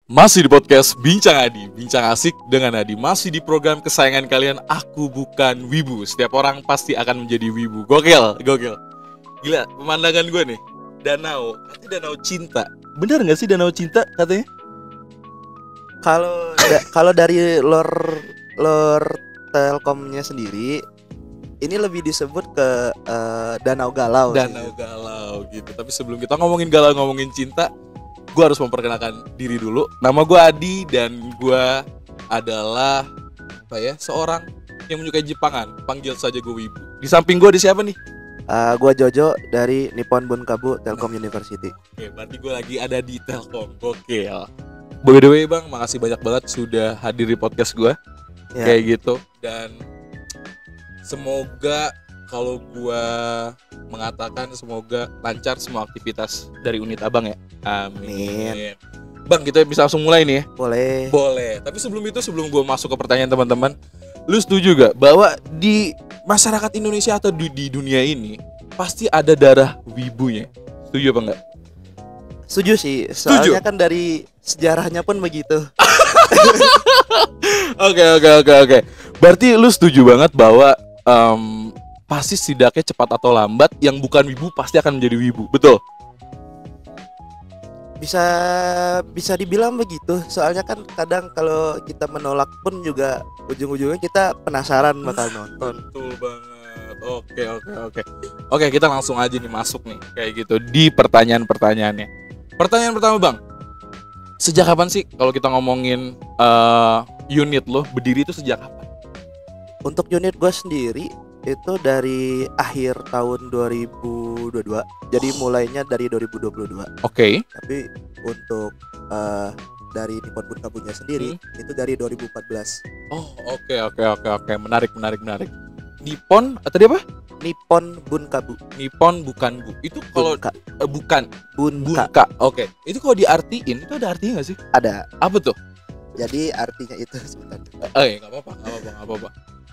Masih di podcast Bincang Adi, Bincang Asik dengan Adi. Masih di program kesayangan kalian, Aku Bukan Wibu. Setiap orang pasti akan menjadi wibu. Gokil. Gila, pemandangan gue nih, danau, katanya danau cinta. Bener gak sih danau cinta katanya? Kalau dari lore Telkomnya sendiri, ini lebih disebut ke Danau Galau. Danau galau gitu. Tapi sebelum kita ngomongin galau, ngomongin cinta, gue harus memperkenalkan diri dulu. Nama gue Adi dan gue adalah seorang yang menyukai Jepangan. Panggil saja gue Wibu. Di samping gue ada siapa nih? Gua Jojo dari Nippon Bunkabu Telkom University. Oke, berarti gue lagi ada di Telkom. Gokil. By the way bang, makasih banyak banget sudah hadir di podcast gue. Ya. Kayak gitu. Dan semoga kalau gue mengatakan semoga lancar semua aktivitas dari unit abang ya. Amin. Bang, kita bisa langsung mulai nih ya. Boleh. Tapi sebelum gue masuk ke pertanyaan teman-teman, lu setuju gak bahwa di masyarakat Indonesia atau di dunia ini pasti ada darah wibunya? Setuju apa enggak? Setuju sih. Soalnya kan dari sejarahnya pun begitu. Oke. Berarti lu setuju banget bahwa pasti setidaknya cepat atau lambat yang bukan wibu pasti akan menjadi wibu, betul? Bisa dibilang begitu. Soalnya kan kadang kalau kita menolak pun juga ujung-ujungnya kita penasaran bakal nonton. Betul banget. Oke, kita langsung aja nih masuk nih kayak gitu di pertanyaan-pertanyaannya. Pertanyaan pertama bang, sejak kapan sih kalau kita ngomongin unit lo berdiri itu sejak kapan? Untuk unit gue sendiri itu dari akhir tahun 2022. Jadi mulainya dari 2022. Oke. Tapi untuk dari Nippon Bunkabunya sendiri itu dari 2014. Oh, oke. Menarik. Nippon tadi apa? Nippon Bunkabu. Nippon bukan bu. Itu kalau bukan Bunka. Oke. Itu kalau diartiin itu ada artinya nggak sih? Ada. Apa tuh? Jadi artinya itu sebentar. Nggak apa-apa.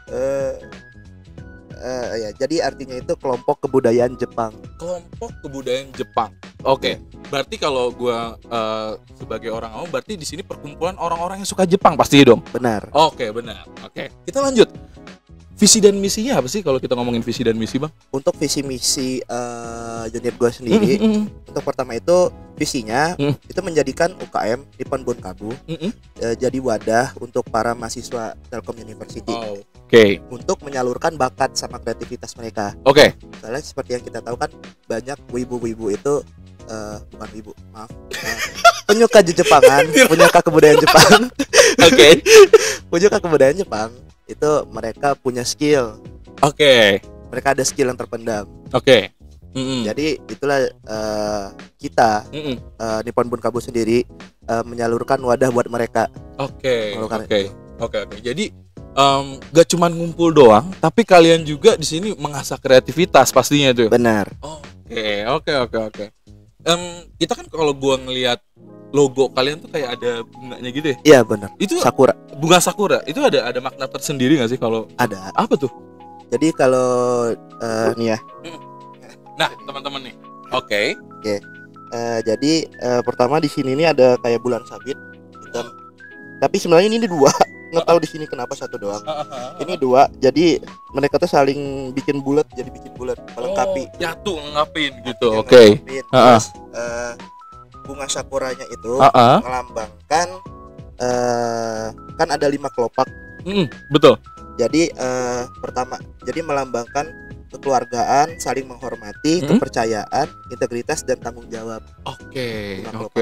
Ya, jadi artinya itu kelompok kebudayaan Jepang. Kelompok kebudayaan Jepang. Oke. Berarti kalau gua sebagai orang awam, berarti di sini perkumpulan orang-orang yang suka Jepang pasti dong. Benar. Oke, benar. Oke. Kita lanjut. Visi dan misinya apa sih kalau kita ngomongin visi dan misi, Bang? Untuk visi misi unit gue sendiri, untuk pertama itu visinya itu menjadikan UKM Nippon Bunkabu jadi wadah untuk para mahasiswa Telkom University. Oke. Untuk menyalurkan bakat sama kreativitas mereka. Oke. Soalnya seperti yang kita tahu kan banyak wibu-wibu itu bukan wibu, maaf. Penyuka Jepangan, penyuka kebudayaan Jepang. Oke. Penyuka kebudayaan Jepang itu mereka punya skill. Oke. Mereka ada skill yang terpendam. Oke. Jadi itulah kita Nippon Bunkabu sendiri menyalurkan wadah buat mereka. Oke. Jadi gak cuma ngumpul doang, tapi kalian juga di sini mengasah kreativitas pastinya tuh. Benar. Oke. Kita kan kalau gua ngelihat logo kalian tuh kayak ada bunganya gitu ya? Iya benar. Itu sakura. Bunga sakura. Itu ada makna tersendiri nggak sih kalau? Ada. Apa tuh? Jadi kalau nih ya. Nah teman-teman nih. Oke. Jadi pertama di sini nih ada kayak bulan sabit hitam. Tapi sebenarnya ini dua. Nggak tahu di sini kenapa satu doang. Ini dua. Jadi mereka tuh saling bikin bulat, jadi bikin bulat, melengkapi. Nyatu ngapin gitu. Oke. Terus bunga sakuranya itu melambangkan kan ada 5 kelopak. Betul. Jadi pertama, jadi melambangkan kekeluargaan, saling menghormati, kepercayaan, integritas dan tanggung jawab. Oke.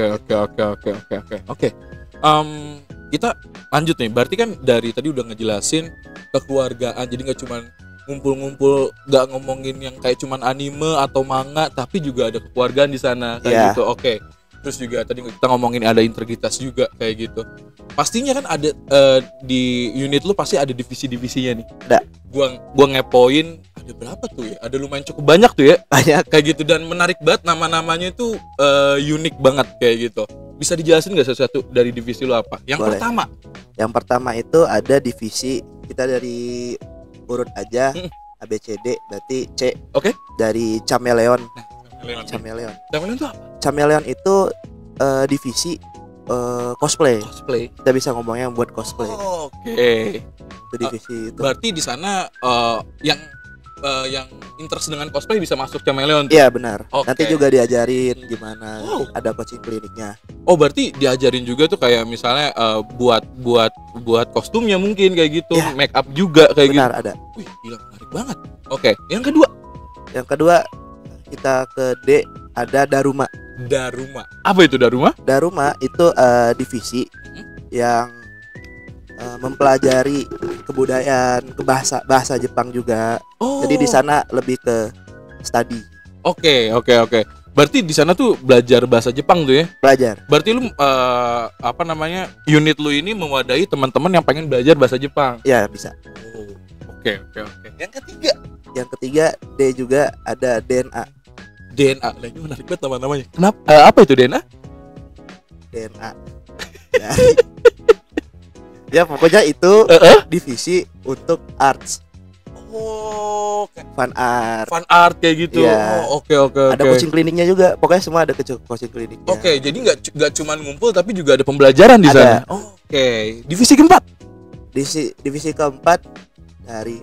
Kita lanjut nih. Berarti kan dari tadi udah ngejelasin kekeluargaan. Jadi nggak cuma ngumpul-ngumpul, nggak ngomongin yang kayak cuman anime atau manga, tapi juga ada kekeluargaan di sana kayak gitu. Oke. Terus juga tadi kita ngomongin ada integritas juga kayak gitu. Pastinya kan ada di unit lu pasti ada divisi-divisinya nih. Ada. Gua ngepoin ada berapa tuh ya? Ada lumayan cukup banyak tuh ya. Banyak kayak gitu dan menarik banget, nama-namanya itu unik banget kayak gitu. Bisa dijelasin nggak satu-satu dari divisi lu apa? Yang Boleh. Yang pertama itu ada divisi kita dari urut aja ABCD berarti C. Oke. Dari Chameleon. Chameleon. Chameleon. Chameleon itu apa? Chameleon itu divisi cosplay. Cosplay. Kita bisa ngomongnya buat cosplay. Oke. Itu divisi itu. Berarti di sana yang interest dengan cosplay bisa masuk Chameleon tuh? Iya benar. Oke. Nanti juga diajarin gimana. Oh. Ada coaching kliniknya. Oh berarti diajarin juga tuh kayak misalnya buat kostumnya mungkin kayak gitu, Ya. make up juga kayak Benar gitu. ada. Wih gila menarik banget. Oke, yang kedua Yang kedua kita ke D ada Daruma. Daruma. Apa itu Daruma? Daruma itu divisi yang mempelajari kebudayaan, bahasa Jepang juga. Oh. Jadi di sana lebih ke study, Oke. Berarti di sana tuh belajar bahasa Jepang tuh ya. belajar. Berarti lu unit lu ini mewadahi teman-teman yang pengen belajar bahasa Jepang. Ya bisa. Oh. Oke. Yang ketiga Yang ketiga D juga ada DNA. DNA. Nah, ini menarik banget namanya. Kenapa? Apa itu DNA? DNA. Ya pokoknya itu divisi untuk arts, Oh, fun art. fan art kayak gitu. Iya. Oh, oke. Ada coaching kliniknya juga. Pokoknya semua ada coaching kliniknya. Oke, jadi nggak cuma ngumpul tapi juga ada pembelajaran di Ada. sana. Oke. Divisi keempat. Divisi keempat dari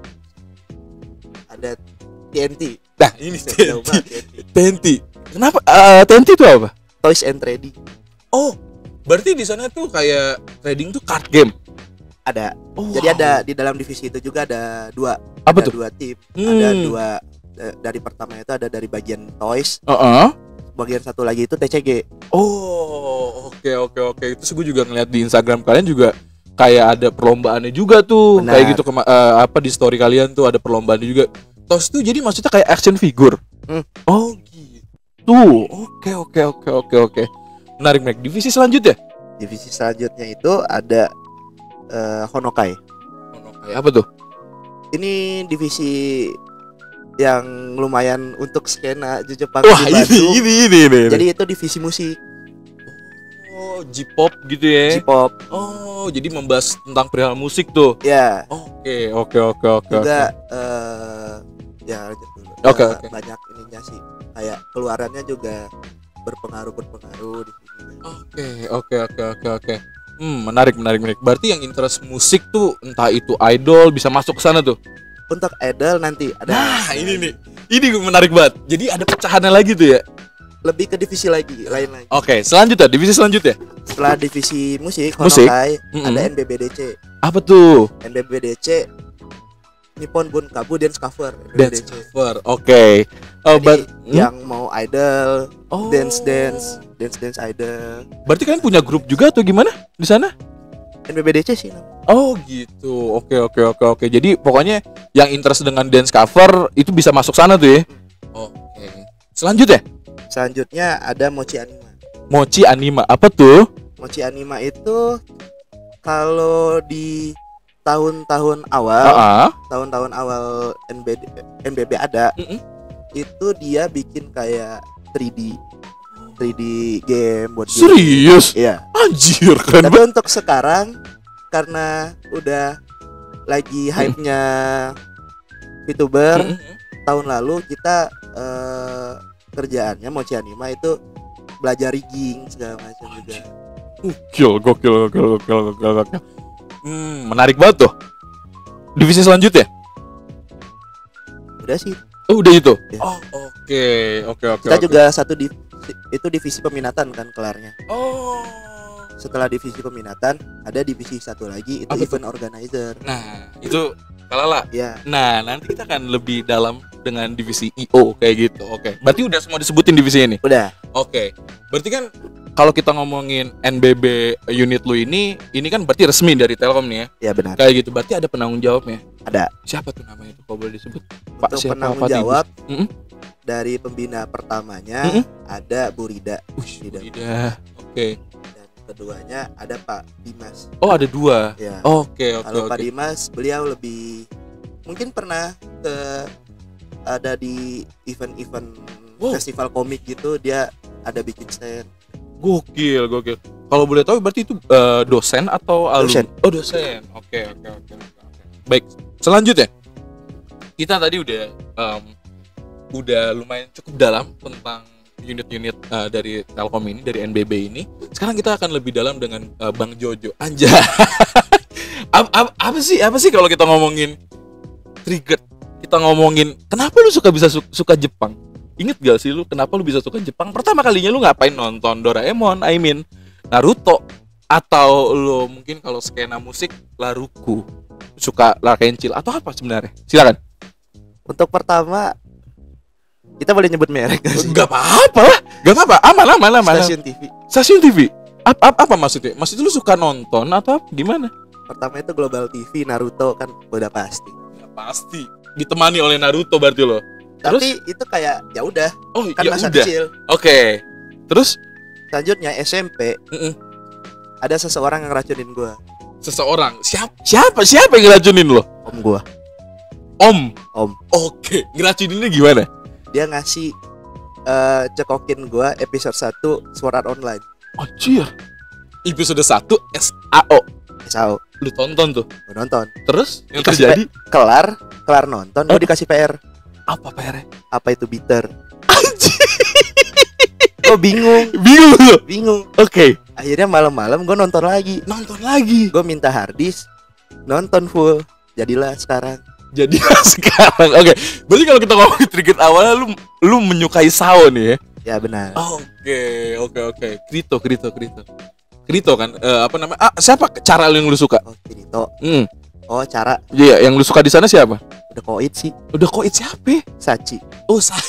ada TNT. Nah, ini Jauh banget, TNT. TNT. Kenapa TNT itu apa? Toys and Trading. Oh, berarti di sana tuh kayak trading tuh card game. Ada. Oh, Jadi ada di dalam divisi itu juga ada dua. Apa Ada tuh? dua tim. Ada dua dari pertama itu ada dari bagian toys, bagian satu lagi itu TCG. Oh, oke. Itu gue juga ngeliat di Instagram kalian juga kayak ada perlombaannya juga tuh. Benar. Kayak gitu di story kalian tuh ada perlombaannya juga. Tos tuh jadi maksudnya kayak action figure. Oh, gitu. Oke. Menarik. Divisi selanjutnya? Divisi selanjutnya itu ada Honokai. Kayak apa tuh? Ini divisi yang lumayan untuk skena Jepang Wah, di Bandung. ini. Jadi itu divisi musik, Oh, J-pop gitu ya. J-pop. Oh, jadi membahas tentang perihal musik tuh. Ya. Oke. Juga ya lanjut dulu. Oke. Banyak ininya sih. Kayak keluarannya juga berpengaruh di sini. Oke. Menarik. Berarti yang interest musik tuh entah itu idol bisa masuk ke sana tuh. Untuk idol nanti ada. Nah, ini nih. Ini menarik banget. Jadi ada pecahannya lagi tuh ya. Lebih ke divisi lain lagi. Oke, divisi selanjutnya. Setelah divisi musik, Musik. Honokai, ada NBBDC. Apa tuh? NBBDC Nippon Bunkabu Dance Cover. Dance NBBDC. cover. Oke. Jadi yang mau idol, Oh. dance idol. Berarti kalian punya grup juga atau gimana di sana? NBBDC sih namanya. Oh gitu. Oke. Jadi pokoknya yang interest dengan dance cover itu bisa masuk sana tuh ya. Oke. Selanjutnya ada Mochi Anima. Mochi Anima. Apa tuh? Mochi Anima itu kalau di tahun-tahun awal, NBB ada, itu dia bikin kayak 3D game buat game. Serius? Iya. Anjir, keren Tapi banget. untuk sekarang karena udah lagi hype-nya VTuber, tahun lalu kita kerjaannya Mochi Anima itu belajar rigging segala macam juga. Gokil. Menarik banget tuh. Divisi selanjutnya? Udah sih. Oh, udah itu. Ya. Oh, oke. Kita juga itu divisi peminatan kan kelarnya. Oh. Setelah divisi peminatan ada divisi satu lagi itu Apa tuh? event organizer. Nah, itu kalala. Ya, Nah, nanti kita akan lebih dalam dengan divisi IO kayak gitu. Oke. Berarti udah semua disebutin divisi ini. udah. Oke. Berarti kan kalau kita ngomongin NBB unit lu ini kan berarti resmi dari Telkom nih ya. Ya benar. Kayak gitu. Berarti ada penanggung jawabnya. Ada. Siapa tuh namanya itu kalau boleh disebut? Untuk siapa? penanggung Pak Tigus? jawab Mm-mm. dari pembina pertamanya ada Bu Rida. Tidak. Oke. Dan keduanya ada Pak Dimas. Oh, ada dua. Ya. Oke. Kalau Pak Dimas beliau lebih mungkin pernah ada di event-event Wow. festival komik gitu, dia ada bikin stand. Gokil. Kalau boleh tahu berarti itu dosen atau alumni? Dosen. Oh, dosen. Oke. Baik. Selanjutnya kita tadi udah lumayan cukup dalam tentang unit-unit dari Telkom ini, dari NBB ini. Sekarang kita akan lebih dalam dengan Bang Jojo. Anjay. Apa sih kalau kita ngomongin trigger, kita ngomongin kenapa lu bisa suka Jepang? Ingat gak sih lu kenapa lu bisa suka Jepang? Pertama kalinya lu ngapain nonton Doraemon, Naruto, atau lu mungkin kalau skena musik Laruku, suka Larkencil atau apa sebenarnya? Silakan. Untuk pertama, kita boleh nyebut merek gak sih? Gak apa-apa lah, gak apa-apa, aman. Stasiun TV. Apa maksudnya? Maksudnya lu suka nonton atau gimana? Pertama itu Global TV, Naruto kan udah pasti. Ya pasti. Ditemani oleh Naruto berarti lo. Terus? Tapi itu kayak ya udah. Oh, kan ya masa udah. kecil. Oke. Terus Selanjutnya SMP. Ada seseorang yang ngeracunin gua. Seseorang. Siapa yang ngeracunin lo? Om gua. Om. Oke. Ngeracuninnya gimana? Dia ngasih cekokin gua episode 1 Sword Art Online. Anjir. Episode 1 SAO. SAO. Lu tonton tuh. Gua nonton. Terus yang Dikasih terjadi kelar nonton, gua dikasih PR. apa PR-nya? Apa itu bitter? Anjir. Gua bingung. Bingung. Oke. Akhirnya malam-malam gua nonton lagi. Gua minta harddisk, nonton full. Jadilah sekarang. Oke. Berarti kalau kita ngomongin trigger awalnya lu menyukai SAO nih ya? Ya benar. Oke. Krito kan apa namanya? Siapa cara yang lu suka? Oh, Kirito. Oh, cara. Iya, yang lu suka di sana siapa? Udah koit sih. Udah koit siapa? Sachi. Oh, saya.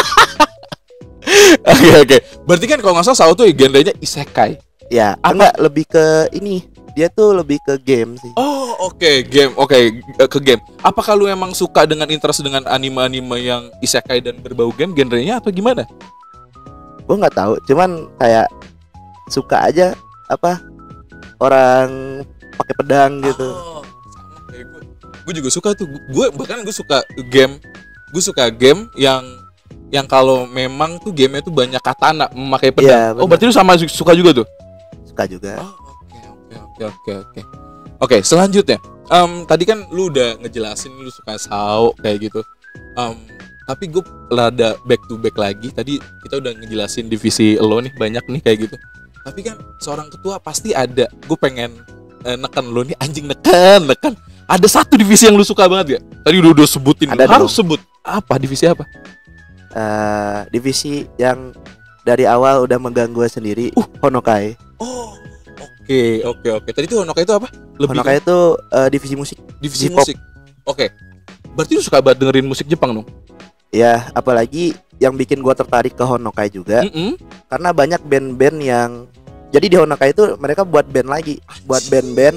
Oke. Berarti kan kalau nggak salah SAO tuh genrenya isekai. Ya, enggak lebih ke ini. Dia tuh lebih ke game sih. Oh, oke, game. Ke game. Apakah lu emang suka dengan interest dengan anime-anime yang isekai dan berbau game genrenya atau gimana? Gue nggak tahu, cuman kayak suka aja apa orang pakai pedang gitu. Oh, sama kayak gue juga suka tuh. Gue suka game. Gue suka game yang kalau memang tuh gamenya tuh banyak katana memakai pedang. Ya, Berarti lu sama suka juga tuh? Suka juga. Oke. Oke, selanjutnya. Tadi kan lu udah ngejelasin lu suka SAO kayak gitu. Tapi gue rada back to back lagi. Tadi kita udah ngejelasin divisi lo nih banyak nih kayak gitu. Tapi kan seorang ketua pasti ada. Gue pengen neken lo nih, anjing neken. Ada satu divisi yang lu suka banget gak? Tadi udah sebutin. Ada harus sebut. Apa divisi apa? Divisi yang dari awal udah megang gue sendiri. Honokai. Oh, oke. Tadi tuh Honokai itu apa? Honokai itu divisi musik. Divisi J-pop. musik. Oke. Berarti lu suka banget dengerin musik Jepang dong? Ya, apalagi yang bikin gue tertarik ke Honokai juga. Karena banyak band-band yang jadi di Honokai itu mereka buat band lagi, buat band-band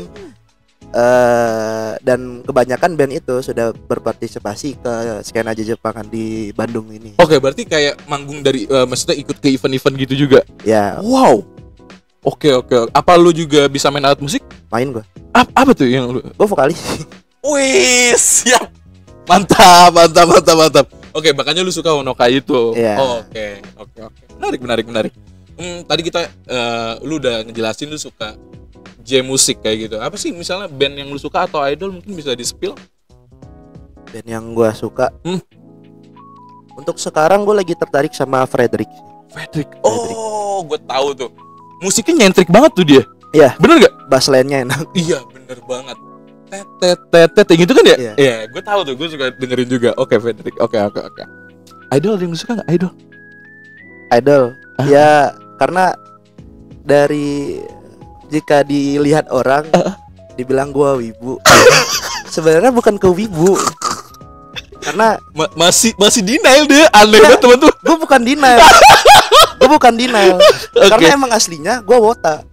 dan kebanyakan band itu sudah berpartisipasi ke skena Jepangan di Bandung ini. Oke, berarti kayak manggung dari maksudnya ikut ke event-event gitu juga. Ya. Wow. Oke. Apa lu juga bisa main alat musik? Main gue. Apa tuh yang lu? Gue vokalis. Wih, siap. Mantap. Oke, makanya lu suka Honokai itu. Yeah. Oke. Menarik. Tadi kita lu udah ngejelasin lu suka musik kayak gitu. Apa sih misalnya band yang lu suka atau idol mungkin bisa di-spill? Band yang gue suka. Untuk sekarang gue lagi tertarik sama Frederick. Oh, gue tahu tuh. Musiknya nyentrik banget tuh dia. Iya. Bener gak? Bass line-nya enak. Iya, bener banget. Tet gitu kan ya? Iya, gue tahu tuh, gue suka dengerin juga. Oke, Frederick. Oke. Idol yang lu suka nggak? Idol. Ya, karena dari jika dilihat orang dibilang gua wibu. Sebenarnya bukan ke wibu. Karena masih denial deh, aneh banget teman-teman. Gue bukan denial. Okay. Karena emang aslinya gua wota.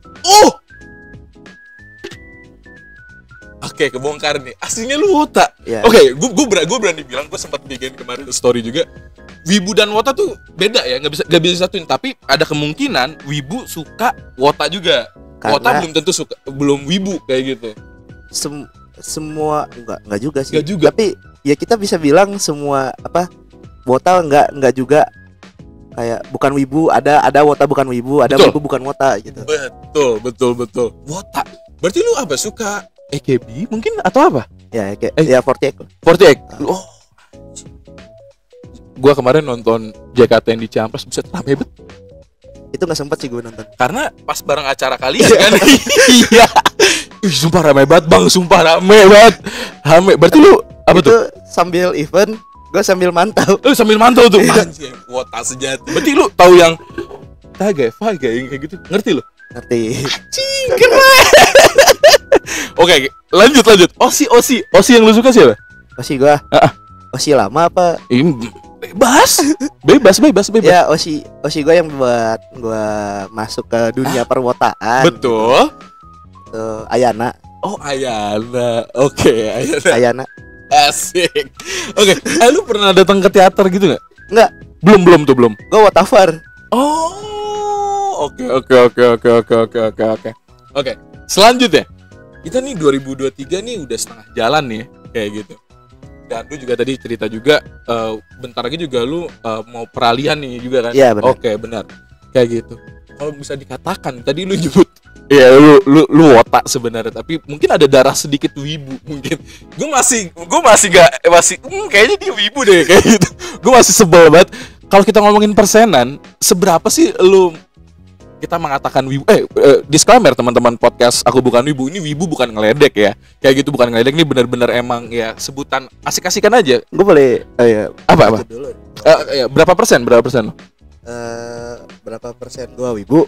Oke, kebongkar nih. Aslinya lu wota. Yeah. Oke, gue berani bilang, gue sempat bikin kemarin story juga. Wibu dan wota tuh beda ya, nggak bisa disatuin. Tapi ada kemungkinan wibu suka wota juga. Karena wota belum tentu suka, belum wibu kayak gitu. Semua enggak juga sih. Enggak juga. Tapi ya kita bisa bilang semua apa wota enggak juga. Kayak bukan wibu, ada wota bukan wibu, ada wibu bukan wota gitu. Betul. Wota. Berarti lu apa suka AKB mungkin atau apa? Ya kayak ya 48. Oh. gua kemarin nonton JKT yang di Ciamplas, buset rame bet. Itu nggak sempet sih gue nonton. Karena pas bareng acara kalian kan. Iya. Ih, sumpah rame banget bang, sumpah rame banget. Rame. Berarti lu apa itu tuh? sambil event, gue sambil mantau. Lu sambil mantau tuh. Anjir, wota sejati. Berarti lu tahu yang Taga, yang kayak gitu. Ngerti lu? Ngerti. Keren. Oke, lanjut. Osi yang lu suka siapa? Osi gue. Osi lama apa? Bebas. Ya Osi gue yang buat gue masuk ke dunia perwotaan. Betul. Tuh, Ayana. Oh, Ayana. Oke, Ayana. Asik. Oke, lu pernah datang ke teater gitu nggak? Enggak. Belum. Gue Watafar. Oh, oke. Oke, selanjutnya kita nih 2023 nih udah setengah jalan nih kayak gitu. Dan lu juga tadi cerita juga bentar lagi juga lu mau peralihan nih juga kan? Iya benar. Oke, benar. Kayak gitu. Kalau bisa dikatakan tadi lu nyebut ya lu otak sebenarnya, tapi mungkin ada darah sedikit wibu mungkin. Gue masih kayaknya dia wibu deh kayak gitu. Gue masih sebel banget. Kalau kita ngomongin persenan, seberapa sih kita mengatakan wibu? Disclaimer teman-teman podcast Aku Bukan Wibu, ini wibu bukan ngeledek ya. Kayak gitu bukan ngeledek, ini benar-benar emang ya sebutan asik-asikan aja. Gue boleh apa? Ya, berapa persen? Berapa persen gue wibu?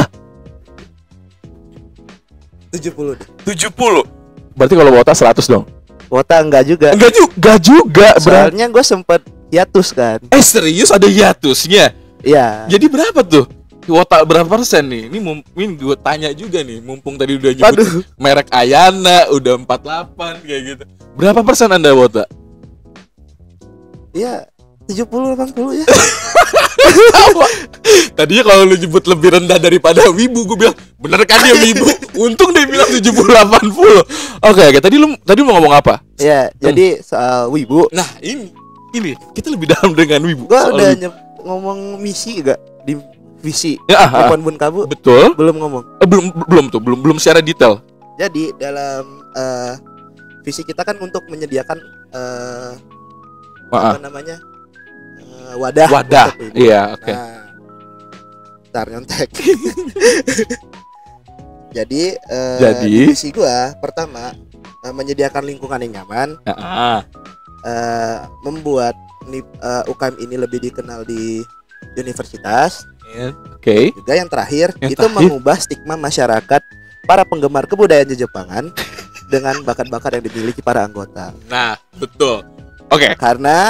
70 deh. 70. Berarti kalau wota 100 dong. Wota enggak juga. Enggak juga. Soalnya gue sempet hiatus kan. Serius ada hiatusnya? Iya. Jadi berapa tuh? Wota berapa persen nih? Ini gue tanya juga nih, mumpung tadi udah nyebut merek Ayana, udah 48 kayak gitu. Berapa persen Anda wota? Iya, 70-80 ya. Tadinya kalau lu nyebut lebih rendah daripada wibu, gue bilang bener kan dia wibu. Untung dia bilang 70-80. Oke, tadi mau ngomong apa? Ya, jadi soal wibu. Nah, ini kita lebih dalam dengan wibu. Gua udah ngomong misi gak di visi Popon Bun Kabu. Betul. Belum ngomong. Belum secara detail. Jadi dalam visi kita kan untuk menyediakan apa namanya? Wadah. Iya, oke. Nah, ntar nyontek. Jadi visi gua pertama menyediakan lingkungan yang nyaman, membuat UKM ini lebih dikenal di universitas. Oke. Juga yang terakhir mengubah stigma masyarakat para penggemar kebudayaan Jepangan dengan bakat-bakat yang dimiliki para anggota. Nah, betul. Oke. Karena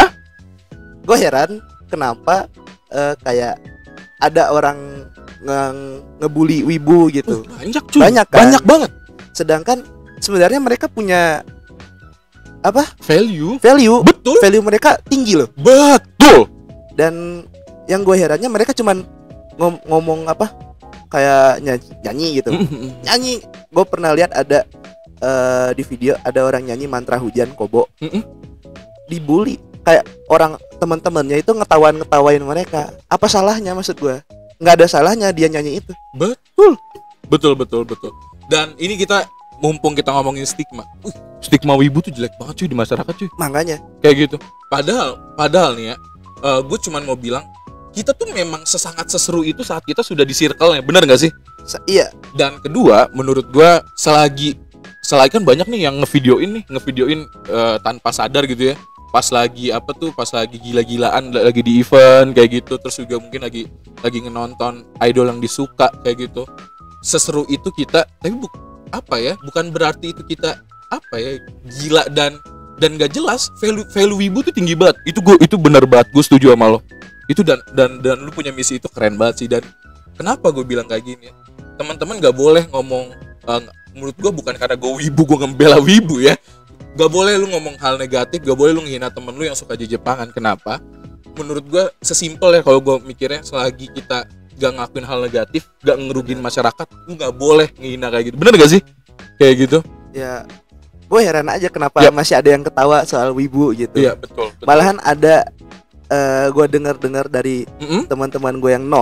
gue heran kenapa kayak ada orang ngebully wibu gitu. Banyak cuy. Banyak banget. Sedangkan sebenarnya mereka punya apa? Value. Betul. Value mereka tinggi loh. Betul. Dan yang gue herannya mereka cuman ngomong apa? Kayak nyanyi gitu. Nyanyi. Gue pernah lihat ada di video ada orang nyanyi mantra hujan kobo. Dibully. Kayak orang teman-temannya itu ngetawain mereka. Apa salahnya maksud gue? Nggak ada salahnya dia nyanyi itu. Betul. Dan ini mumpung kita ngomongin stigma. Stigma wibu tuh jelek banget cuy di masyarakat cuy. Makanya kayak gitu. Padahal nih ya, gue cuman mau bilang kita tuh memang sesangat seseru itu saat kita sudah di circle-nya, benar nggak sih? Iya. Dan kedua, menurut gue selagi kan banyak nih yang ngevideoin tanpa sadar gitu ya. Pas lagi gila-gilaan lagi di event kayak gitu, terus juga mungkin lagi ngenonton idol yang disuka kayak gitu. Seseru itu kita, tapi bukan berarti itu kita gila dan gak jelas. Value wibu tuh tinggi banget. Itu benar banget, gue setuju sama lo. Itu dan lu punya misi itu keren banget sih. Dan kenapa gue bilang kayak gini? Teman-teman gak boleh ngomong menurut gue bukan karena gue wibu, gue ngebela wibu ya. Gak boleh lu ngomong hal negatif, gak boleh lu ngehina temen lu yang suka Jepangan. Kenapa? Menurut gue sesimpel ya kalau gue mikirnya, selagi kita gak ngelakuin hal negatif, gak ngerugin masyarakat, lu gak boleh ngehina kayak gitu. Bener gak sih? Kayak gitu. Ya, gue heran aja kenapa masih ada yang ketawa soal wibu gitu. Iya, betul. Malahan ada gue dengar dari teman-teman gue yang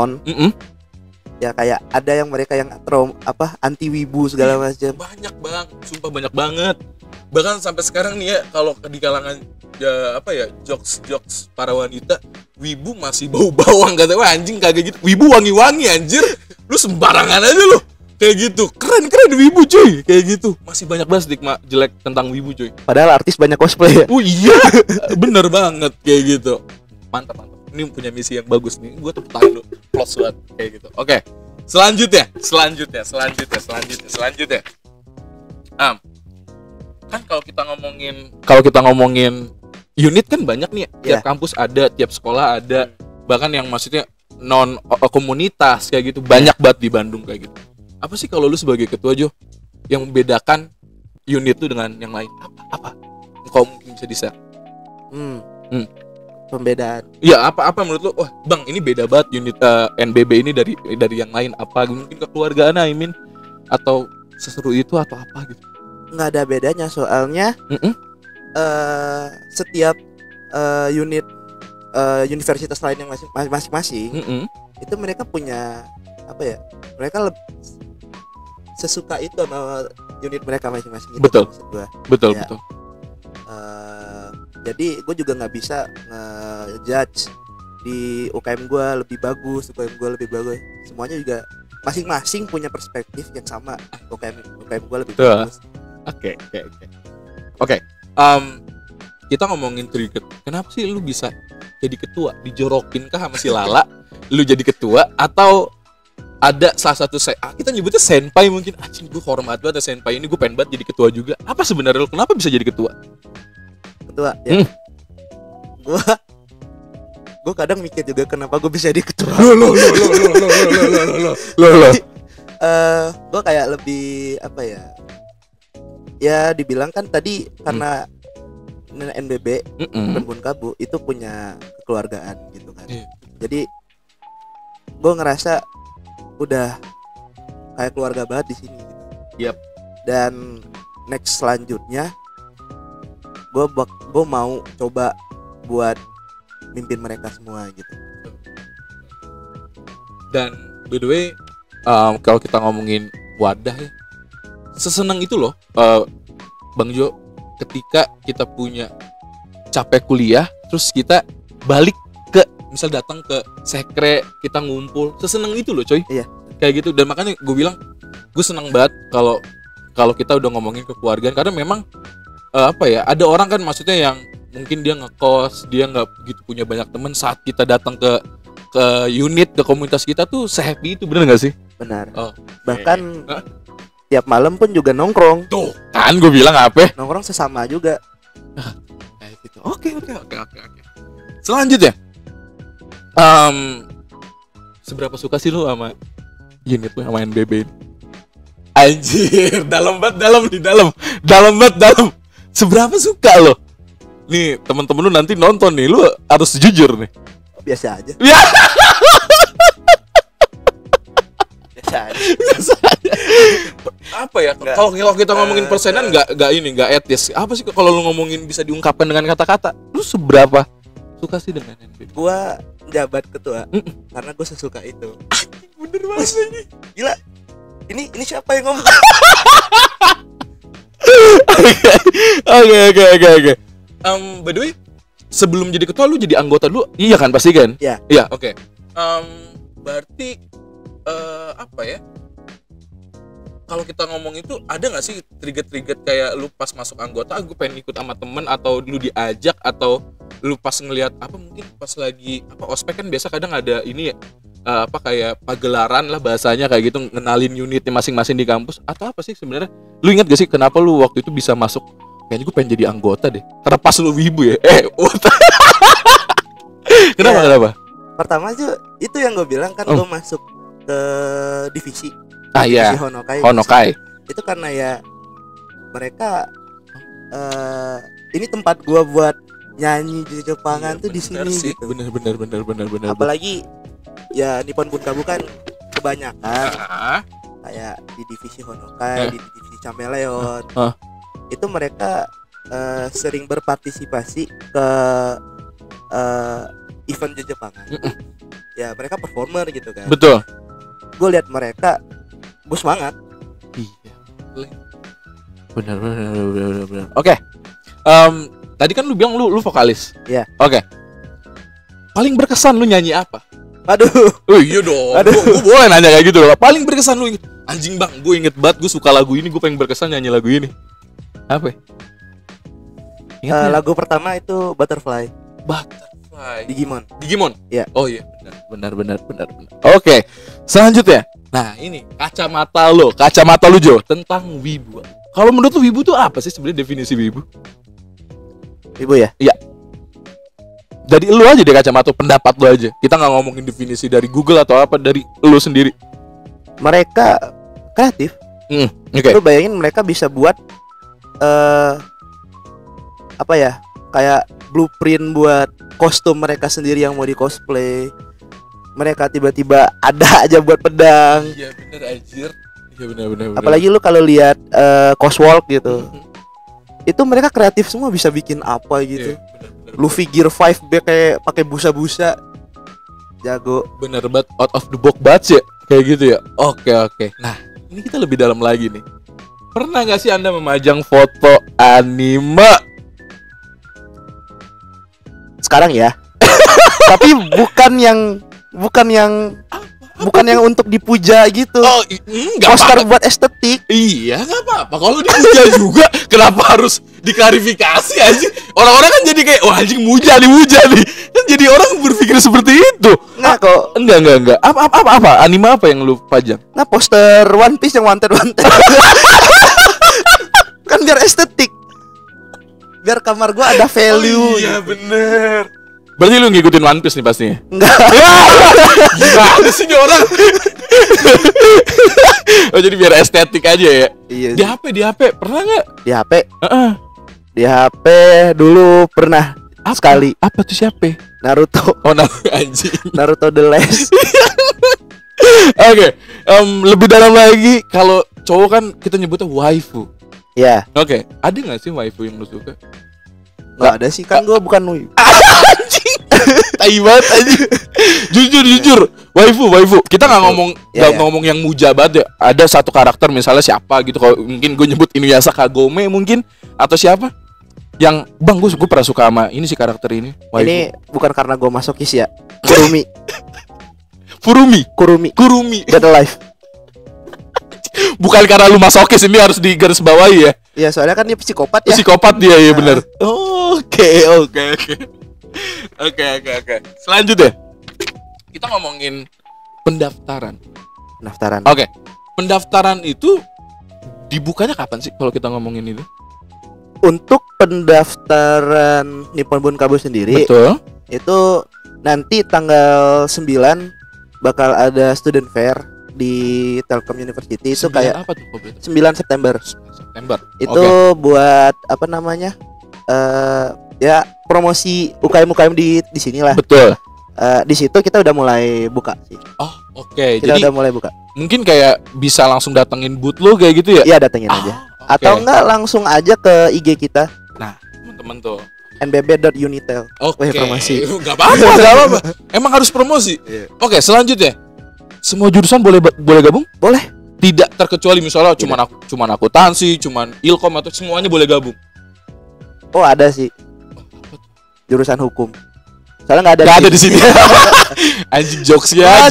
ya kayak ada yang mereka yang anti wibu segala macam. Banyak bang, sumpah banyak banget. Bahkan sampai sekarang nih ya, kalau di kalangan ya apa ya, jokes para wanita, wibu masih bau bawang, kata gue anjing kagak gitu, wibu wangi-wangi anjir, lu sembarangan aja lu kayak gitu, keren wibu cuy, kayak gitu. Masih banyak banget stigma jelek tentang wibu cuy, Padahal artis banyak cosplay ya. oh iya bener banget kayak gitu. Mantap, ini punya misi yang bagus nih, gue tepuk tangan lu, close banget kayak gitu. Oke, selanjutnya kan kalau kita ngomongin unit kan banyak nih, tiap kampus ada, tiap sekolah ada, bahkan yang maksudnya non komunitas kayak gitu banyak banget di Bandung kayak gitu. Apa sih kalau lu sebagai ketua Jo yang membedakan unit lu dengan yang lain? Apa? Kau mungkin bisa di-share? Pembedaan. Iya, apa menurut lu? Wah, Bang, ini beda banget unit NBB ini dari yang lain. Apa mungkin kekeluargaan, atau seseru itu atau apa gitu? Nggak ada bedanya soalnya. Setiap unit universitas lain yang masing-masing itu mereka punya apa ya? Mereka sesuka itu sama unit mereka masing-masing. Betul. Betul. Jadi gue juga nggak bisa ngejudge di UKM gue lebih bagus, UKM gue lebih bagus. Semuanya juga masing-masing punya perspektif yang sama. UKM gue lebih bagus. Oke. Kita ngomongin trigger. Kenapa sih lu bisa jadi ketua? Dijorokin kah sama si Lala? Lu jadi ketua atau ada salah satu kita nyebutnya senpai mungkin, gue hormat banget senpai ini, gue pengen banget jadi ketua juga. Apa sebenarnya lu kenapa bisa jadi ketua? Ya. Gue kadang mikir juga kenapa gue bisa jadi ketua. Gue kayak lebih apa ya? Ya dibilang kan tadi karena NBB Bunkabu itu punya kekeluargaan gitu kan. Jadi gue ngerasa udah kayak keluarga banget di sini gitu. Yep. Dan next selanjutnya gue mau coba buat mimpin mereka semua gitu. Dan by the way, kalau kita ngomongin wadah ya, sesenang itu loh Bang Jo, ketika kita punya capek kuliah terus kita balik ke misal datang ke sekre, kita ngumpul, sesenang itu loh coy. Iya. Kayak gitu. Dan makanya gue bilang gue senang banget kalau kita udah ngomongin kekeluargaan, karena memang apa ya, ada orang kan maksudnya yang mungkin dia ngekos, dia nggak begitu punya banyak teman, saat kita datang ke unit, ke komunitas kita tuh se-happy itu, bener nggak sih? Benar. Bahkan tiap malam pun juga nongkrong. Tuh kan gue bilang apa? Nongkrong sesama juga. Kayak gitu. Oke. Selanjutnya, seberapa suka sih lu sama unit lu, sama NBB ini? Anjir, dalam. Seberapa suka lo? Nih temen-temen lu nanti nonton nih, lu harus jujur nih. Biasa aja. Biasa aja. Apa ya? Kalau kita ngomongin persenan nggak etis. Apa sih kalau lu ngomongin bisa diungkapkan dengan kata-kata? Lu seberapa suka sih dengan NBB? Gua jabat ketua karena gue sesuka itu. Bener banget ini. Gila. Ini siapa yang ngomong? Oke. By the way, sebelum jadi ketua lu jadi anggota dulu, iya kan pasti kan? Iya. Oke. Berarti apa ya? Kalau kita ngomong itu, ada nggak sih trigger kayak lu pas masuk anggota, gue pengen ikut sama temen, atau lu diajak, atau lu pas ngelihat apa, mungkin pas lagi apa ospek kan biasa kadang ada ini ya, apa kayak pagelaran lah bahasanya kayak gitu, ngenalin unitnya masing-masing di kampus, atau apa sih sebenarnya? Lu ingat gak sih kenapa lu waktu itu bisa masuk? Kayaknya gue pengen jadi anggota deh. Terlepas lu wibu ya. Kenapa? Pertama itu yang gue bilang kan, gue masuk ke divisi. Divisi Honokai. Itu karena ya mereka ini tempat gue buat nyanyi di Jepangan tuh di sini gitu. Bener. Apalagi ya Nippon Bunkabu kan kebanyakan kayak di divisi Honokai, di divisi Chameleon. Itu mereka sering berpartisipasi ke event Jepangan. Ya mereka performer gitu kan. Betul. Gue lihat mereka, gue semangat. Iya. Benar. Oke. tadi kan lu bilang lu vokalis. Iya. Oke. Paling berkesan lu nyanyi apa? Aduh. Oh iya dong. Gue boleh nanya kayak gitu loh. Paling berkesan lu anjing bang, gue inget banget gue suka lagu ini, gue pengen berkesan nyanyi lagu ini. Apa? Lagu pertama itu Butterfly. Digimon. Iya. Oh iya, benar. Oke. Selanjutnya. Nah, ini kacamata lu Jo tentang wibu. Kalau menurut lu wibu tuh apa sih sebenarnya definisi wibu? Wibu ya? Iya. Dari lu aja deh kacamata, pendapat lu aja. Kita nggak ngomongin definisi dari Google atau apa, dari lu sendiri. Mereka kreatif. Oke. Lu bayangin mereka bisa buat apa ya? Kayak blueprint buat kostum mereka sendiri yang mau di cosplay. Mereka tiba-tiba ada aja buat pedang. Iya bener anjir. Iya bener. Apalagi lu kalau lihat Coswalk gitu. Itu mereka kreatif semua, bisa bikin apa gitu. Bener. Lu figure 5 kayak pakai busa-busa. Jago. Bener banget, out of the box banget ya. Kayak gitu ya. Oke. Nah, ini kita lebih dalam lagi nih. Pernah gak sih Anda memajang foto anime? Sekarang ya. Tapi bukan yang untuk dipuja gitu. Oh, enggak poster apa-apa. buat estetik. Iya, enggak apa-apa. Kalau dipuja juga, kenapa harus diklarifikasi anjing? Orang-orang kan jadi kayak, wah anjing muja nih. Kan jadi orang berpikir seperti itu. Enggak kok. Enggak. Apa? Anime apa yang lu pajang? Nah, poster One Piece yang wanted. Kan biar estetik. Biar kamar gua ada value. Oh, iya, bener. Berarti lu ngikutin One Piece nih pastinya? Enggak. Gimana sih nih orang? Oh, jadi biar estetik aja ya? Iya. Di HP pernah nggak? Di HP? Di HP dulu pernah. Sekali. Apa tuh siapa? Naruto. Oh, anjing. Naruto The Last. Oke. Lebih dalam lagi, kalau cowok kan kita nyebutnya waifu. Ya. Oke. Ada nggak sih waifu yang lu suka? Nggak ada sih, kan gua bukan wibu. Anjing. Tai banget anjing. Jujur. Waifu. Kita nggak ngomong yang muja banget ya. Ada satu karakter misalnya siapa gitu. Kalau mungkin gue nyebut Inuyasha Kagome mungkin, atau siapa? Yang bang gue pernah suka sama ini si karakter ini. Waifu. Ini bukan karena gua masokis ya. Kurumi. Dead Alive. Bukan karena lu masokis, ini harus digarisbawahi ya. Iya, soalnya kan dia psikopat ya. Psikopat dia, ya benar. Oke. Selanjutnya kita ngomongin pendaftaran. Oke. Pendaftaran itu dibukanya kapan sih kalau kita ngomongin itu? Untuk pendaftaran Nippon Bunkabu sendiri, Betul. Itu nanti tanggal 9 bakal ada student fair di Telkom University. Itu kayak apa tuh? 9 September. Okay. Itu buat apa namanya? Ya promosi UKM di sini lah. Betul. Di situ kita udah mulai buka sih. Oh, oke. Kita Jadi udah mulai buka. mungkin kayak bisa langsung datengin booth lu kayak gitu ya? Iya, datengin aja. Okay. Atau enggak langsung aja ke IG kita. Nah, teman-teman tuh. nbb.unitel. Oke. Promosi. Gak apa-apa. Emang harus promosi. Iya. Oke, selanjutnya. Semua jurusan boleh gabung? Boleh. Tidak terkecuali misalnya cuman akuntansi, cuman ilkom, atau semuanya boleh gabung. Oh, ada sih. Jurusan hukum. Soalnya nggak ada di sini. Anjing jokes ya.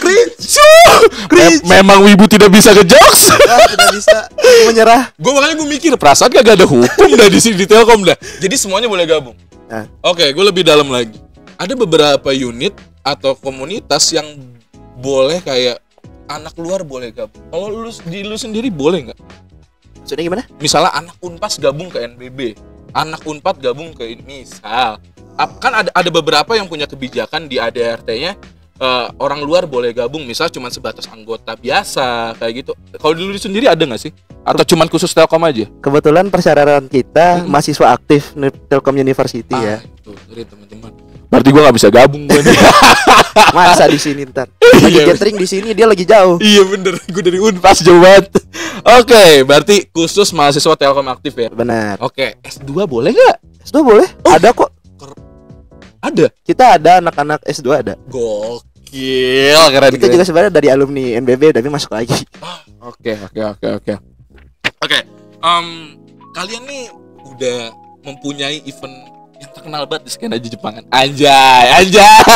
Memang wibu tidak bisa ke jokes. Tidak bisa menyerah. Makanya gue mikir perasaan gak ada hukum dah di sini di Telkom dah. Jadi semuanya boleh gabung. Oke, gue lebih dalam lagi. Ada beberapa unit atau komunitas yang boleh kayak anak luar boleh gabung. Kalau lu sendiri boleh nggak? Maksudnya gimana? Misalnya anak Unpas gabung ke NBB, anak Unpad gabung ke misal. Kan ada beberapa yang punya kebijakan di ADRT-nya, orang luar boleh gabung, misal cuma sebatas anggota biasa kayak gitu. Kalau dulu sendiri ada nggak sih? Atau cuma khusus Telkom aja? Kebetulan persyaratan kita mahasiswa aktif Telkom University ya. Itu dari teman-teman. Berarti gue nggak bisa gabung gue nih. Masa di sini ntar? Lagi gathering di sini, dia lagi jauh. Iya bener, gue dari Unpas jauh banget. Oke, berarti khusus mahasiswa Telkom aktif ya? Benar. Oke, S2 boleh nggak? S2 boleh? Ada kok. Ada? Kita ada anak-anak S2 ada. Gokil, keren. Kita juga sebenarnya dari alumni NBB tapi masuk lagi. Oke. Kalian nih udah mempunyai event yang terkenal banget di skena Jepangan. Anjay.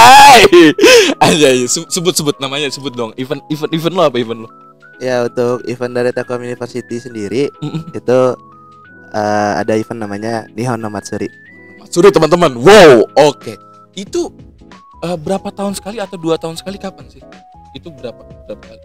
Sebut namanya, sebut dong. Event lo apa event lo? Ya, untuk event dari Telkom University sendiri itu ada event namanya Nihon no Matsuri. Matsuri teman-teman. Wow, oke. Itu berapa tahun sekali atau 2 tahun sekali, kapan sih? Itu berapa kali?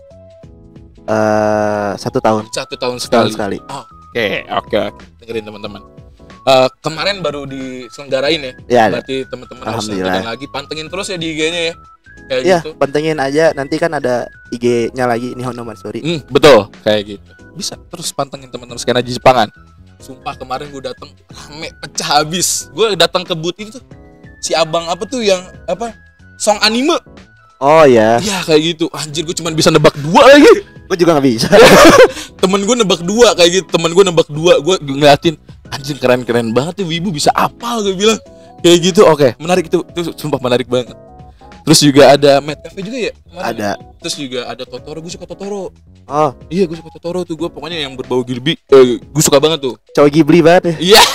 1 tahun. 1 tahun sekali. Oh, Oke. Dengerin teman-teman. Kemarin baru diselenggarain ya. Ya, berarti teman-teman harus nonton lagi, pantengin terus ya di IG-nya ya. Kayak ya, gitu. pantengin aja, nanti kan ada IG-nya lagi Nihon no Matsuri. Betul, kayak gitu. Bisa terus pantengin teman-teman skena Jepangan. Sumpah kemarin gue datang rame pecah habis. Gue datang ke booth itu tuh si abang apa tuh yang apa? Song anime. Oh ya. Iya kayak gitu. Anjir gue cuma bisa nebak 2 lagi. Gue juga nggak bisa. Temen gue nebak 2 kayak gitu. Gue ngeliatin. Anjir keren banget ya, Wibu bisa apa, gue bilang kayak gitu. Oke, menarik itu sumpah menarik banget. Terus juga ada Mad Cafe juga ya kemarin. Ada. Terus juga ada Totoro, gue suka Totoro. Oh iya, gue suka Totoro tuh, gue pokoknya yang berbau Ghibli, gue suka banget tuh. cowok Ghibli banget ya. Iya.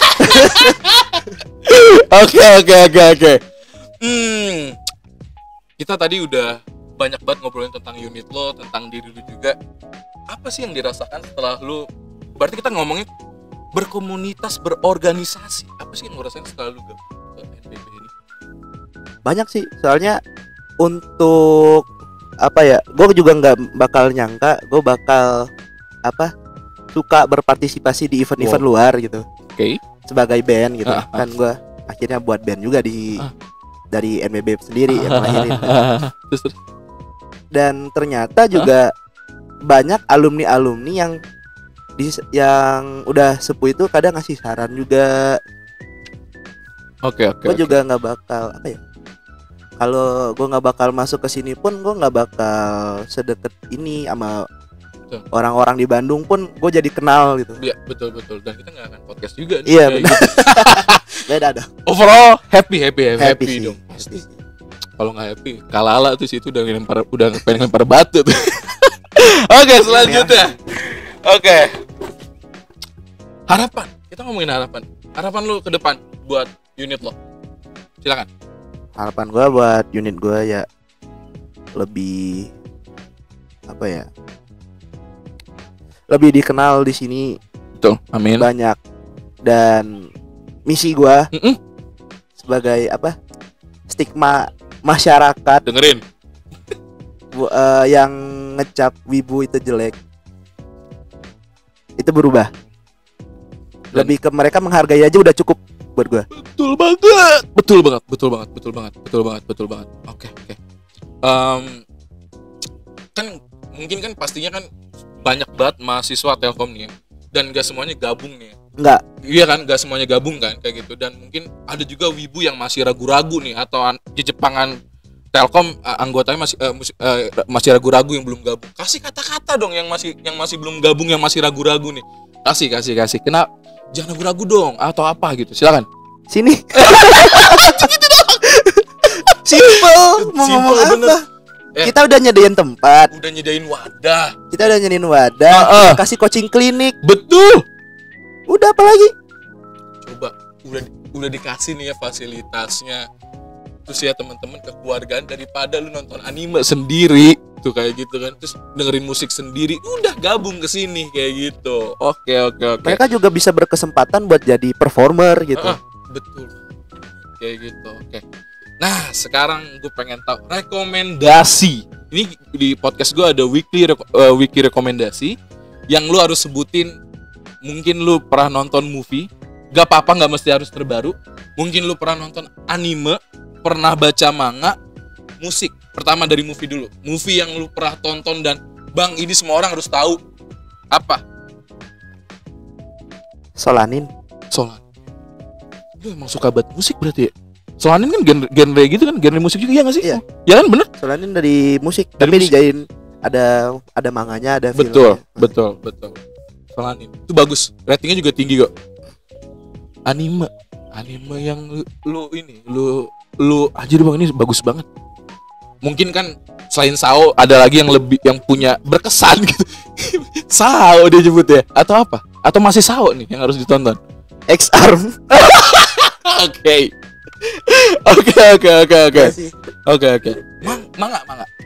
Oke. Kita tadi udah banyak banget ngobrolin tentang unit lo, tentang diri lo juga. Apa sih yang dirasakan setelah lo? Berarti kita ngomongin berkomunitas, berorganisasi. Apa sih yang lo rasain setelah lo ke NBB ini? Banyak sih, soalnya untuk apa ya, gue juga nggak bakal nyangka gue bakal suka berpartisipasi di event-event luar gitu. Oke. Sebagai band gitu. Kan gue akhirnya buat band juga dari NBB sendiri yang ngelahirin. Terus. Dan ternyata juga banyak alumni yang udah sepuh itu kadang ngasih saran juga. Oke. Gue juga nggak bakal kalau gue nggak bakal masuk ke sini pun gue nggak bakal sedekat ini sama orang-orang di Bandung pun gue jadi kenal gitu. Iya betul. Dan kita nggak akan podcast juga. Iya benar. Beda dong. Overall happy dong. Pasti. Kalau nggak happy, kalala tuh situ udah pengen lempar batu tuh. Oke, selanjutnya. Oke. Harapan. Kita ngomongin harapan. Harapan lu ke depan buat unit lo. Silakan. Harapan gue buat unit gue ya lebih lebih dikenal di sini. Betul. Amin. Banyak. Dan misi gue sebagai stigma masyarakat dengerin yang ngecap wibu itu jelek itu berubah. Lebih ke mereka menghargai aja udah cukup buat gue. Betul banget. Oke. Kan mungkin kan pastinya kan banyak banget mahasiswa Telkom nih ya, dan gak semuanya gabung nih. Enggak. Iya kan, gak semuanya gabung kan kayak gitu. Dan mungkin ada juga wibu yang masih ragu-ragu nih, atau di Jepangan Telkom anggotanya masih ragu-ragu yang belum gabung. Kasih kata-kata dong yang masih belum gabung, yang masih ragu-ragu nih. Kasih. Kena jangan ragu-ragu dong atau apa gitu. Silakan. Sini. Gitu dong. Simple. Mau ngomong apa? Bener. Kita udah nyediain tempat. Udah nyediain wadah. Kasih coaching klinik. Betul. Udah apa lagi? Coba udah dikasih nih ya fasilitasnya. Terus ya teman-teman, kekeluargaan, daripada lu nonton anime sendiri tuh kayak gitu kan, terus dengerin musik sendiri, udah gabung ke sini kayak gitu. Oke. Mereka juga bisa berkesempatan buat jadi performer gitu. Betul. Kayak gitu. Oke. Nah, sekarang gue pengen tahu rekomendasi. Ini di podcast gue ada wiki rekomendasi yang lu harus sebutin. Mungkin lu pernah nonton movie, gak apa-apa, gak mesti harus terbaru. Mungkin lu pernah nonton anime, pernah baca manga, musik. Pertama dari movie dulu. Movie yang lu pernah tonton dan bang ini semua orang harus tahu. Apa? Solanin. Lu emang suka banget musik berarti ya? Solanin kan genre gitu kan, genre musik juga, ya nggak sih? Iya. Ya kan, bener? Solanin dari musik, dari tapi musik. dijadiin ada manganya, ada filmnya. Betul. Solanin itu bagus, ratingnya juga tinggi kok. Anime yang lu aja bang, ini bagus banget. Mungkin kan selain Sao ada lagi yang punya berkesan gitu. Sao dia nyebut ya, atau apa? Atau masih Sao nih yang harus ditonton? X-Arm. Oke. Oke. Iya sih. Oke. Manga.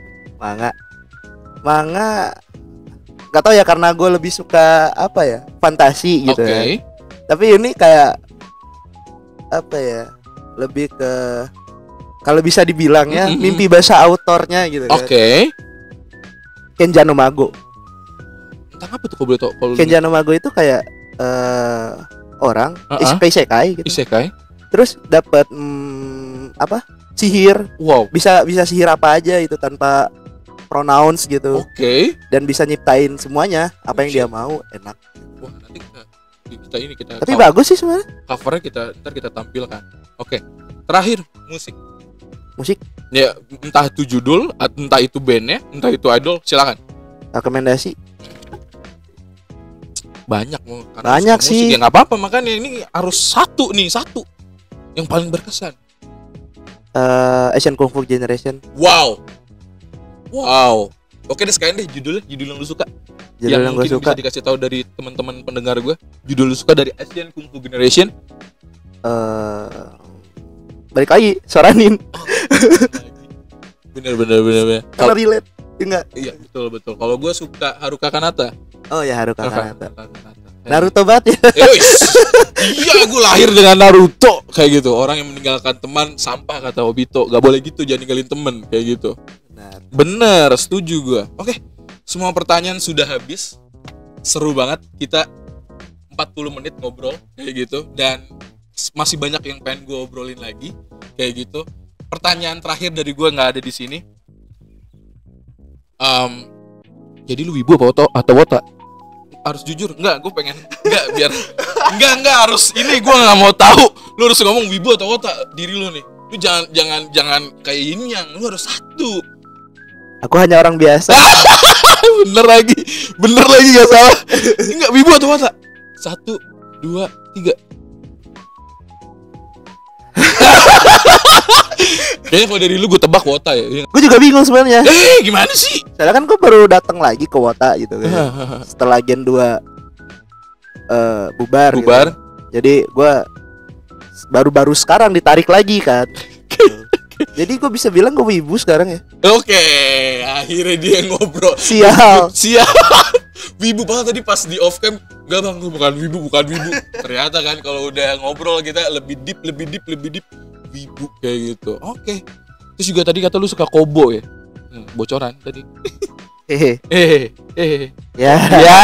Manga nggak tahu ya, karena gue lebih suka apa ya, fantasi gitu ya. Tapi ini kayak apa ya, lebih ke kalau bisa dibilang ya mimpi bahasa autornya gitu kan. Kenja no Mago. Tentang apa tuh kalau boleh tahu? Kenja no Mago itu kayak orang isekai gitu. Isekai. Terus dapat apa? Sihir. Wow. Bisa sihir apa aja itu tanpa pronouns gitu. Dan bisa nyiptain semuanya apa yang dia mau, enak. Wah, nanti kita tapi bagus sih sebenarnya. Covernya ntar kita tampilkan. Oke. Terakhir musik. Ya, entah itu judul, entah itu bandnya, entah itu idol, silakan. Rekomendasi. Banyak sih. Musik, ya nggak apa-apa, makanya ini harus satu yang paling berkesan. Asian Kung Fu Generation. Wow. Oke deh, sekalian deh judul yang lu suka. Yang mungkin bisa dikasih tahu dari teman-teman pendengar gue. Judul lu suka dari Asian Kung Fu Generation. Balik lagi, Soranin. Bener. Kalau relate, enggak? Iya, betul. Kalau gue suka Haruka Kanata. Oh ya, Haruka Kanata. Naruto banget ya. Iya, gue lahir dengan Naruto kayak gitu. Orang yang meninggalkan teman sampah, kata Obito. Gak boleh gitu, jangan ninggalin temen kayak gitu. Bener, setuju gue. Oke, semua pertanyaan sudah habis. Seru banget, kita 40 menit ngobrol kayak gitu. Dan masih banyak yang pengen gue obrolin lagi kayak gitu. Pertanyaan terakhir dari gue nggak ada di sini. Jadi lu wibu atau wota? Harus jujur, enggak, gue pengen biar enggak harus ini, gue nggak mau tahu. Lu harus ngomong wibu atau wota diri lu nih. Lu jangan kayak ini, yang lu harus satu. Aku hanya orang biasa. Bener lagi gak salah. Enggak, wibu atau wota? 1, 2, 3. Kayaknya kalau dari lu gue tebak wota ya. Gue juga bingung sebenarnya. Gimana sih? Soalnya kan gue baru datang lagi ke wota gitu kan. Setelah Gen 2 bubar. Gitu. Jadi gue baru sekarang ditarik lagi kan. Jadi gue bisa bilang gue wibu sekarang ya. Oke, akhirnya dia ngobrol. Sial. Wibu banget tadi pas di off cam. Enggak bang, bukan wibu. Ternyata kan kalau udah ngobrol kita lebih deep. Wibu kayak gitu. Oke. Terus juga tadi kata lu suka kobo ya. Bocoran tadi. Ya.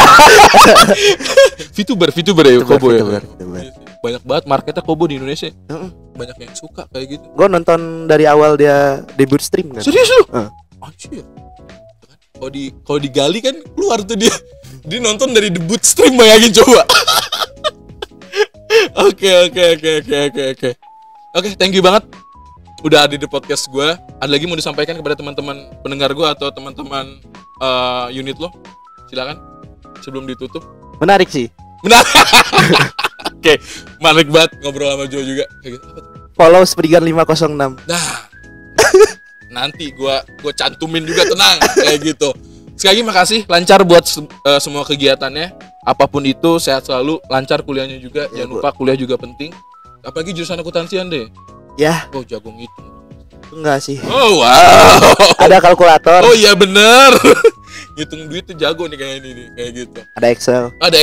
VTuber ya kobo ya. Banyak banget marketnya kobo di Indonesia. Banyak yang suka kayak gitu. Gue nonton dari awal dia debut stream kan. Serius lu? Anjir. Kalau digali kan keluar tuh dia nonton dari debut stream, bayangin coba. Oke. Oke, thank you banget udah ada di podcast gue. Ada lagi mau disampaikan kepada teman-teman pendengar gue atau teman-teman unit lo? Silakan sebelum ditutup. Menarik sih. Oke, menarik banget ngobrol sama Joe juga. Kayak gitu. Apa tuh? Follow Sprigan 506. Nah, nanti gue cantumin juga, tenang kayak gitu. Sekali lagi makasih, lancar buat semua kegiatannya. Apapun itu, sehat selalu, lancar kuliahnya juga. Jangan lupa kuliah juga penting. Apalagi jurusan akuntansian deh. Ya. Oh, jago ngitung. Enggak sih. Oh, wow. Ada kalkulator. Oh iya bener. Ngitung duit tuh jago nih kayak ini nih, kayak gitu. Ada Excel.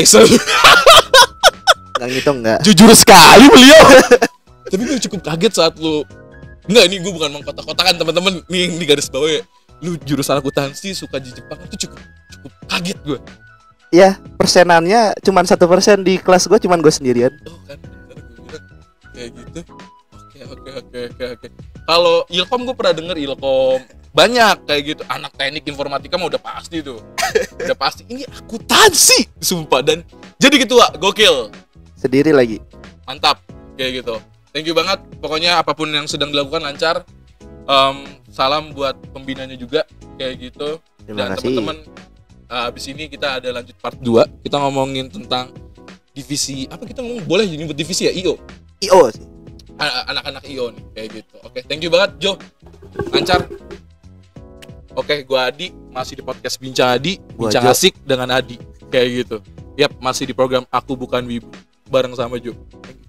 Nggak ngitung nggak? Jujur sekali beliau. Tapi gue cukup kaget saat lu. Enggak, ini gue bukan mengkotak-kotakan teman-teman. Nih garis bawah ya. Lu jurusan akuntansi suka di Jepang itu cukup kaget gue. Iya, persenannya cuma 1% di kelas gue, cuma gue sendirian. Oh kan, bener gue bilang kayak gitu. Oke. Kalau Ilkom gue pernah denger Ilkom banyak kayak gitu. Anak teknik informatika mah udah pasti tuh. Udah pasti. Ini akuntansi, sumpah, dan jadi ketua, gokil. Sendiri lagi. Mantap, kayak gitu. Thank you banget. Pokoknya apapun yang sedang dilakukan lancar. Salam buat pembinanya juga kayak gitu. Terima dan kasih. Teman-teman, abis ini kita ada lanjut part 2. Kita ngomongin tentang divisi apa, kita ngomong boleh nyebut divisi ya, IO sih. Anak-anak IO nih kayak gitu. Oke, thank you banget Jo. Lancar. Oke, gua Adi, masih di podcast Bincang Adi, bincang asik dengan Adi kayak gitu. Yap, masih di program Aku Bukan Wibu. bareng sama Ju.